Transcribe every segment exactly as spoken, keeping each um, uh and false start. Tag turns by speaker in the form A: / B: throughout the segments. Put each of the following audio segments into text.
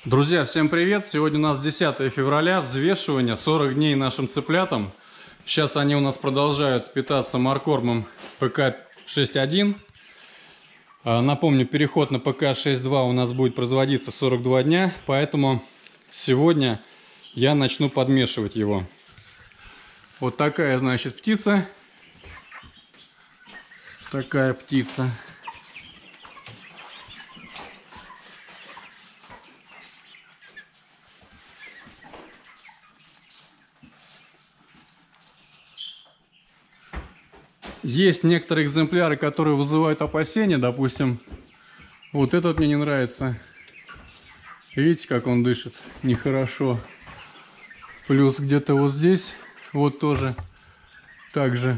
A: Друзья, всем привет! Сегодня у нас десятое февраля, взвешивание, сорок дней нашим цыплятам. Сейчас они у нас продолжают питаться моркормом пэ ка шесть один. Напомню, переход на пэ ка шесть два у нас будет производиться сорок два дня, поэтому сегодня я начну подмешивать его. Вот такая, значит, птица. Такая птица. Есть некоторые экземпляры, которые вызывают опасения. Допустим, вот этот мне не нравится. Видите, как он дышит? Нехорошо. Плюс где-то вот здесь, вот тоже так же.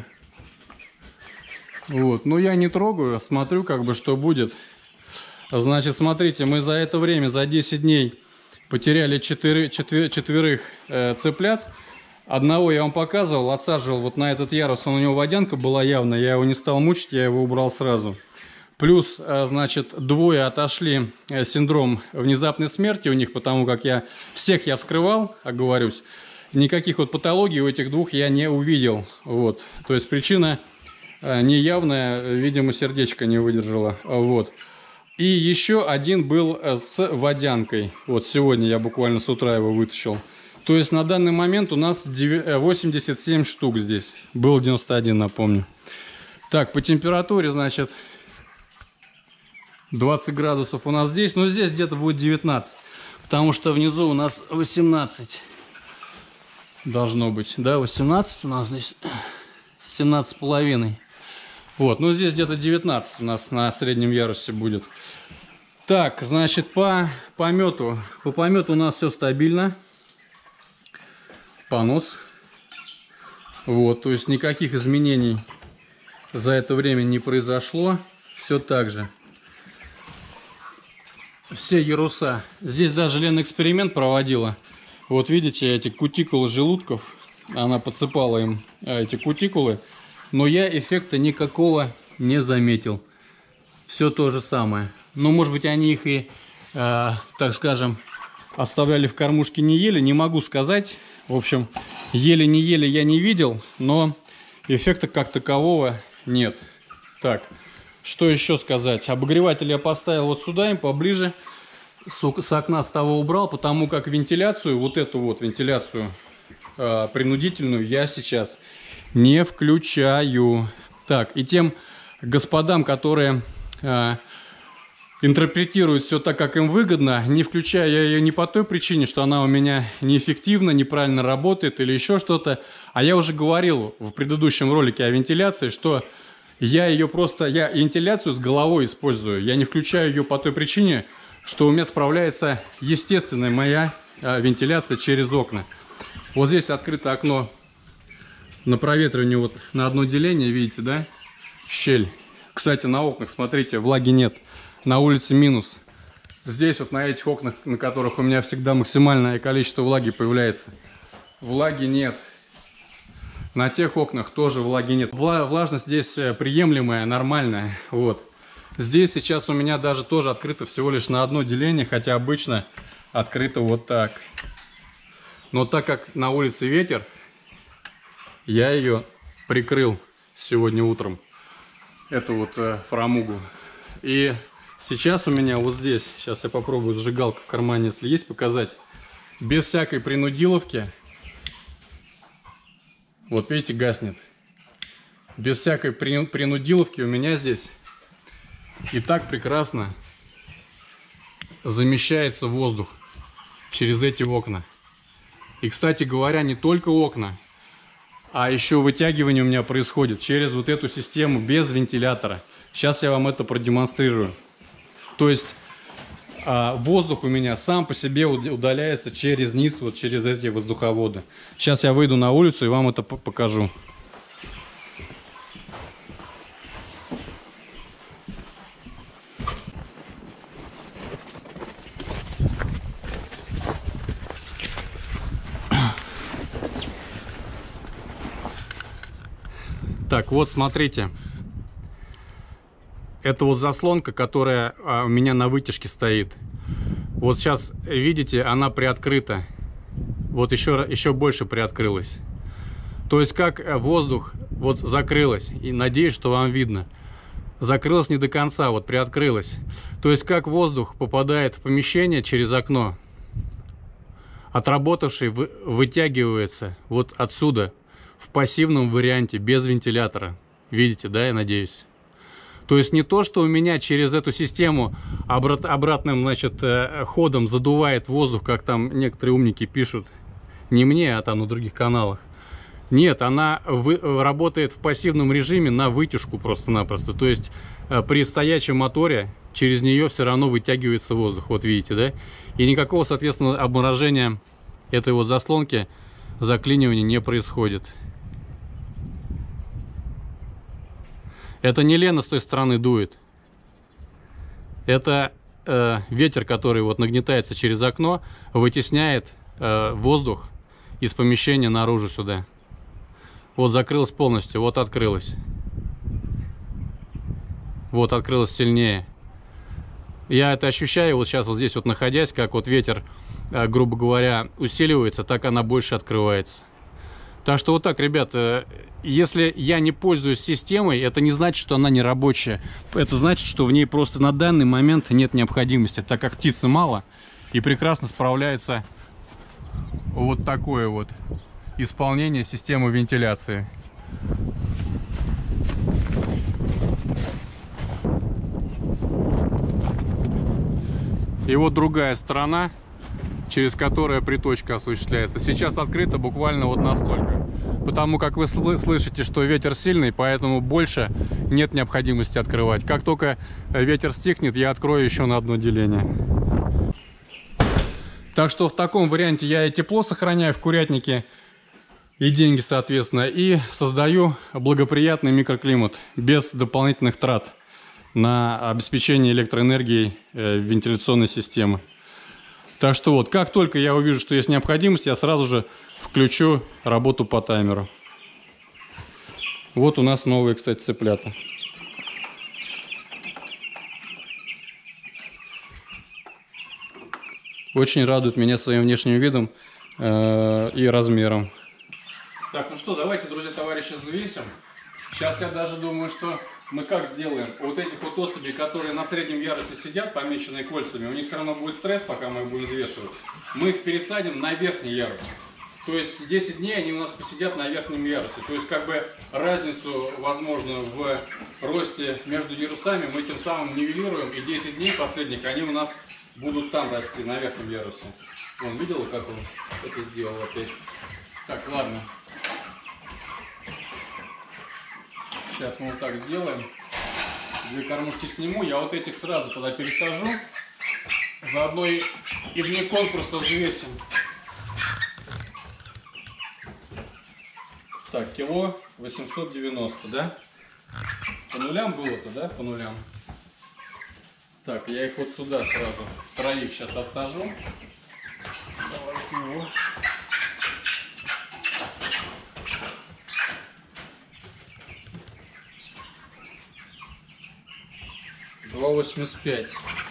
A: Вот. Но я не трогаю, смотрю, как бы, что будет. Значит, смотрите, мы за это время, за десять дней потеряли четыре, четвер, четверых э, цыплят. Одного я вам показывал, отсаживал вот на этот ярус, он, у него водянка была явно, я его не стал мучить, я его убрал сразу. Плюс, значит, двое отошли, синдром внезапной смерти у них, потому как я всех я вскрывал, оговорюсь, никаких вот патологий у этих двух я не увидел. Вот. То есть причина неявная, видимо, сердечко не выдержало. Вот. И еще один был с водянкой, вот сегодня я буквально с утра его вытащил. То есть на данный момент у нас восемьдесят семь штук здесь. Было девяносто один, напомню. Так, по температуре, значит, двадцать градусов у нас здесь. Но здесь где-то будет девятнадцать. Потому что внизу у нас восемнадцать. Должно быть. Да, восемнадцать у нас здесь. семнадцать с половиной. Вот, ну здесь где-то девятнадцать у нас на среднем ярусе будет. Так, значит, по помету. По помету у нас все стабильно. Понос. Вот, то есть никаких изменений за это время не произошло. Все так же. Все яруса. Здесь даже Лена эксперимент проводила. Вот видите, эти кутикулы желудков. Она подсыпала им эти кутикулы. Но я эффекта никакого не заметил. Все то же самое. Но может быть они их и, э, так скажем, оставляли в кормушке, не ели. Не могу сказать. В общем, ели не ели я не видел, но эффекта как такового нет. Так, что еще сказать? Обогреватель я поставил вот сюда, им поближе. С, с окна с того убрал, потому как вентиляцию, вот эту вот вентиляцию э, принудительную я сейчас не включаю. Так, и тем господам, которые... Э, интерпретирует все так, как им выгодно, не включая я ее не по той причине, что она у меня неэффективна, неправильно работает или еще что-то. А я уже говорил в предыдущем ролике о вентиляции, что я ее просто, я вентиляцию с головой использую. Я не включаю ее по той причине, что у меня справляется естественная моя вентиляция через окна. Вот здесь открыто окно на проветривание, вот на одно деление, видите, да? Щель. Кстати, на окнах, смотрите, влаги нет. На улице минус. Здесь вот на этих окнах, на которых у меня всегда максимальное количество влаги появляется, влаги нет. На тех окнах тоже влаги нет. Вла влажность здесь приемлемая, нормальная. Вот. Здесь сейчас у меня даже тоже открыто всего лишь на одно деление, хотя обычно открыто вот так. Но так как на улице ветер, я ее прикрыл сегодня утром. Эту вот э, фрамугу. И сейчас у меня вот здесь, сейчас я попробую зажигалку в кармане, если есть, показать. Без всякой принудиловки. Вот видите, гаснет. Без всякой принудиловки у меня здесь и так прекрасно замещается воздух через эти окна. И, кстати говоря, не только окна, а еще вытягивание у меня происходит через вот эту систему без вентилятора. Сейчас я вам это продемонстрирую. То есть а, воздух у меня сам по себе удаляется через низ, вот через эти воздуховоды. Сейчас я выйду на улицу и вам это покажу. Так, вот смотрите. Это вот заслонка, которая а, у меня на вытяжке стоит. Вот сейчас, видите, она приоткрыта. Вот еще, еще больше приоткрылась. То есть как воздух вот закрылась. И надеюсь, что вам видно. Закрылась не до конца, вот приоткрылась. То есть как воздух попадает в помещение через окно. Отработавший вы, вытягивается вот отсюда. В пассивном варианте, без вентилятора. Видите, да, я надеюсь? То есть не то, что у меня через эту систему обрат, обратным, значит, ходом задувает воздух, как там некоторые умники пишут. Не мне, а там на других каналах. Нет, она вы, работает в пассивном режиме на вытяжку просто-напросто. То есть при стоячем моторе через нее все равно вытягивается воздух. Вот видите, да? И никакого, соответственно, обморожения этой вот заслонки, заклинивания не происходит. Это не Лена с той стороны дует. Это э, ветер, который вот нагнетается через окно, вытесняет э, воздух из помещения наружу сюда. Вот закрылась полностью, вот открылась. Вот открылась сильнее. Я это ощущаю вот сейчас вот здесь вот находясь, как вот ветер, э, грубо говоря, усиливается, так она больше открывается. Так что вот так, ребята, если я не пользуюсь системой, это не значит, что она не рабочая. Это значит, что в ней просто на данный момент нет необходимости, так как птицы мало и прекрасно справляется вот такое вот исполнение системы вентиляции. И вот другая сторона, через которую приточка осуществляется. Сейчас открыта буквально вот настолько. Потому как вы слышите, что ветер сильный, поэтому больше нет необходимости открывать. Как только ветер стихнет, я открою еще на одно деление. Так что в таком варианте я и тепло сохраняю в курятнике, и деньги, соответственно, и создаю благоприятный микроклимат без дополнительных трат на обеспечение электроэнергией вентиляционной системы. Так что вот, как только я увижу, что есть необходимость, я сразу же включу работу по таймеру. Вот у нас новые, кстати, цыплята. Очень радуют меня своим внешним видом э, и размером. Так, ну что, давайте, друзья, товарищи, взвесим. Сейчас я даже думаю, что мы как сделаем? Вот этих вот особей, которые на среднем ярусе сидят, помеченные кольцами, у них все равно будет стресс, пока мы их будем взвешивать. Мы их пересадим на верхний ярус. То есть десять дней они у нас посидят на верхнем ярусе. То есть как бы разницу возможную в росте между ярусами мы тем самым нивелируем. И десять дней последних они у нас будут там расти, на верхнем ярусе. Он видел, как он это сделал опять? Так, ладно. Сейчас мы вот так сделаем. Две кормушки сниму. Я вот этих сразу туда пересажу. Заодно и, и вне конкурса взвесим. Так, кило восемьсот девяносто, да? По нулям было-то, да? По нулям. Так, я их вот сюда сразу, троих сейчас отсажу. Давайте его. два восемьдесят пять.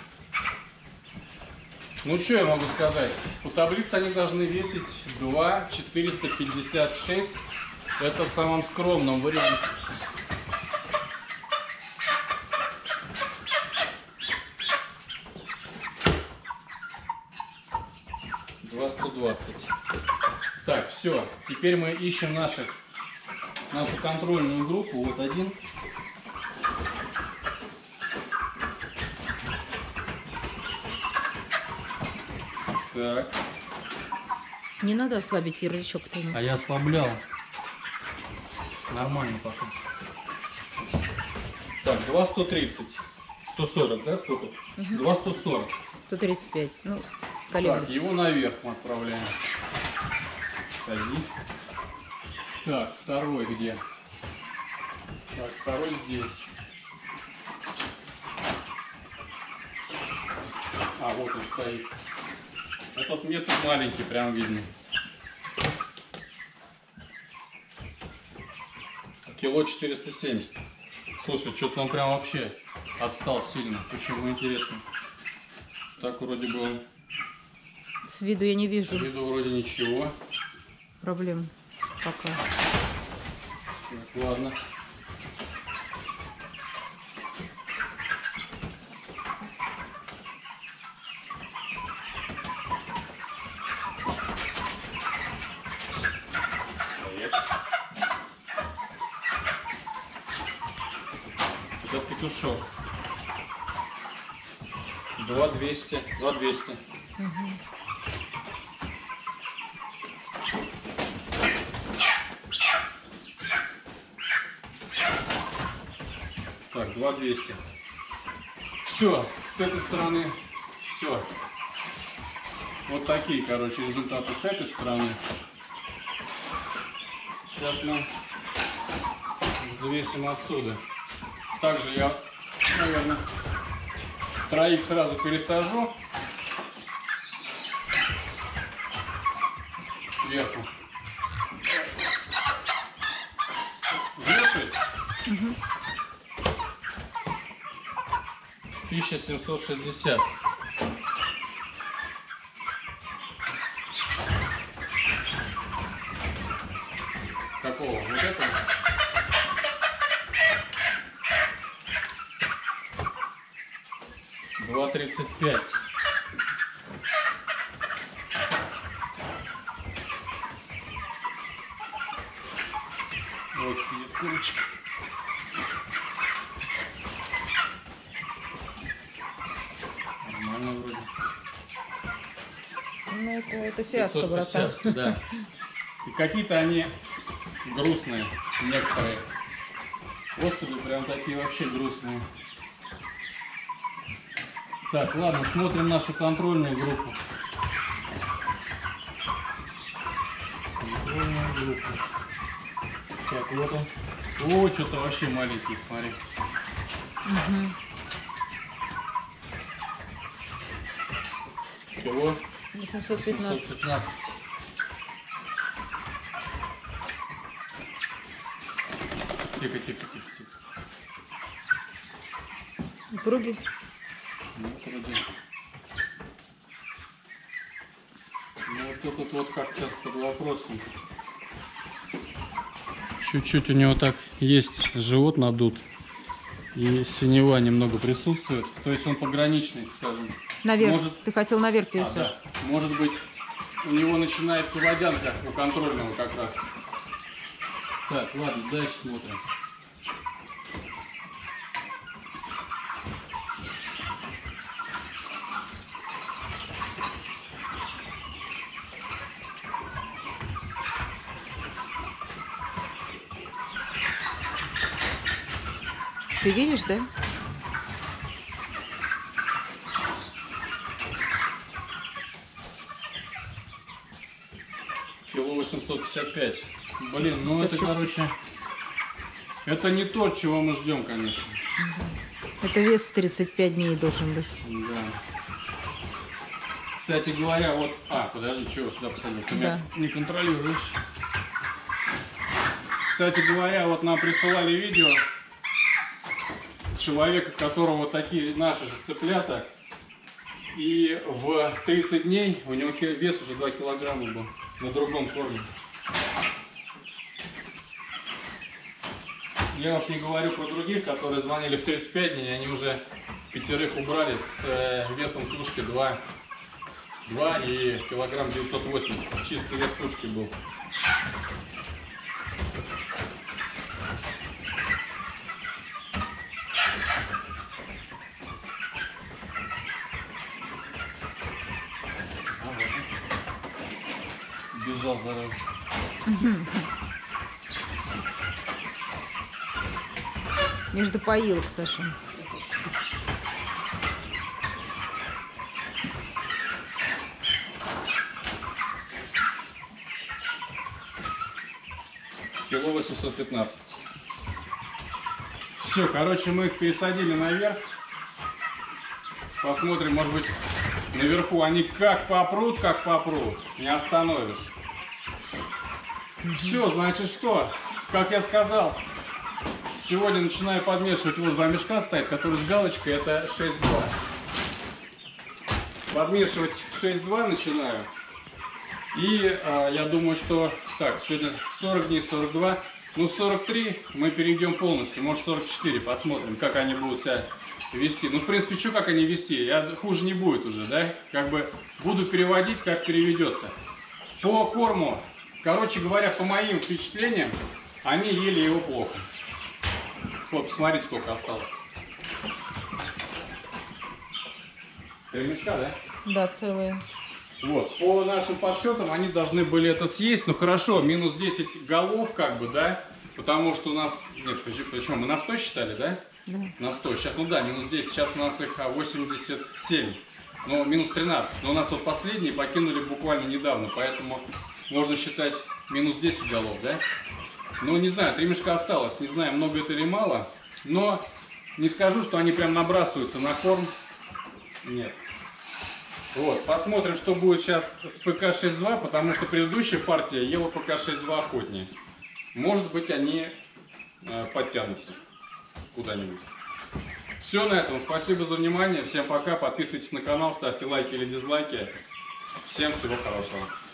A: Ну, что я могу сказать? По таблице они должны весить два четыреста пятьдесят шесть. Это в самом скромном варианте. два сто двадцать. Так, все. Теперь мы ищем наших, нашу контрольную группу. Вот один. Так.
B: Не надо ослабить ярлычок-то.
A: А я ослаблял. Нормально пока. Так, два сто тридцать. сто сорок, да, сколько? Угу. два сто сорок.
B: сто тридцать пять. Ну, колеблется.
A: Так, его наверх мы отправляем. Один. Так, второй где? Так, второй здесь. А, вот он стоит. Этот метр маленький, прям видно. Кило четыреста семьдесят. Слушай, что-то он прям вообще отстал сильно. Почему, интересно? Так вроде бы он
B: С виду я не
A: С
B: вижу
A: виду вроде ничего.
B: проблем пока.
A: Так, ладно. Это петушок. Два двести. Два двести.
B: Угу.
A: Так, два двести. Все, с этой стороны все. Вот такие, короче, результаты с этой стороны. Сейчас мы взвесим отсюда. Также я, наверное, троих сразу пересажу сверху. Взвешивать?
B: Угу.
A: тысяча семьсот шестьдесят. Какого? Вот этого? два тридцать пять. Вот сидит курочка. Нормально вроде.
B: Ну это, это фиаско,
A: пятьсот пятьдесят,
B: братан.
A: да. И какие-то они грустные, некоторые. Особи прям такие вообще грустные. Так, ладно, смотрим нашу контрольную группу. Контрольная группа. Так, вот он. О, что-то вообще маленький, смотри.
B: Угу.
A: Всего
B: восемьсот пятнадцать.
A: восемьсот пятнадцать. Тихо, тихо, тихо, тихо.
B: Упругий.
A: Ну, вроде. Ну, вот этот вот как-то под вопросом. Чуть-чуть у него так есть живот надут. И синева немного присутствует. То есть он пограничный, скажем.
B: Наверх.
A: Может...
B: Ты хотел наверх
A: А,
B: пересаживать.
A: да. Может быть, у него начинается водянка у контрольного как раз. Так, ладно, дальше смотрим.
B: Ты видишь, да?
A: Кило восемьсот пятьдесят пять. Блин, ну
B: пятьдесят
A: это,
B: шесть.
A: короче, это не то, чего мы ждем, конечно.
B: Это вес в тридцать пять дней должен быть.
A: Да. Кстати говоря, вот... А, подожди, чего сюда посадил? Ты
B: Да.
A: меня не контролируешь. Кстати говоря, вот нам присылали видео человека, которого вот такие наши же цыплята. И в тридцать дней у него вес уже два килограмма был на другом корме. Я уж не говорю про других, которые звонили в тридцать пять дней, они уже пятерых убрали с э, весом тушки два, два и килограмм девятьсот восемьдесят. Чистый вес тушки был. Бежал, зараза.
B: Между поилок, Саша.
A: Кило восемьсот пятнадцать. Все, короче, мы их пересадили наверх. Посмотрим, может быть, наверху они как попрут, как попрут. Не остановишь. Все, значит что? Как я сказал, сегодня начинаю подмешивать. Вот два мешка стоят, которые с галочкой, это шесть два. подмешивать шесть два начинаю. И а, я думаю, что так, сегодня сорок дней, сорок два, ну сорок три мы перейдем полностью, может сорок четыре, посмотрим, как они будут себя вести. Ну, в принципе, что как они вести, я, хуже не будет уже, да, как бы буду переводить, как переведется. По корму, короче говоря, по моим впечатлениям, они ели его плохо. Вот, посмотрите, сколько осталось. Три мешка, да?
B: Да, целые.
A: Вот, по нашим подсчетам они должны были это съесть, ну хорошо, минус десять голов, как бы, да, потому что у нас, нет, причем мы на сто считали, да?
B: Да.
A: На сто, сейчас, ну да, минус десять, сейчас у нас их восемьдесят семь, но минус тринадцать, но у нас вот последние покинули буквально недавно, поэтому можно считать минус десять голов, да? Ну, не знаю, три мешка осталось, не знаю, много это или мало, но не скажу, что они прям набрасываются на корм, нет. Вот, посмотрим, что будет сейчас с ПК шесть два, потому что предыдущая партия ела ПК шесть два охотнее. Может быть, они э, подтянутся куда-нибудь. Все на этом. Спасибо за внимание. Всем пока. Подписывайтесь на канал, ставьте лайки или дизлайки. Всем всего хорошего.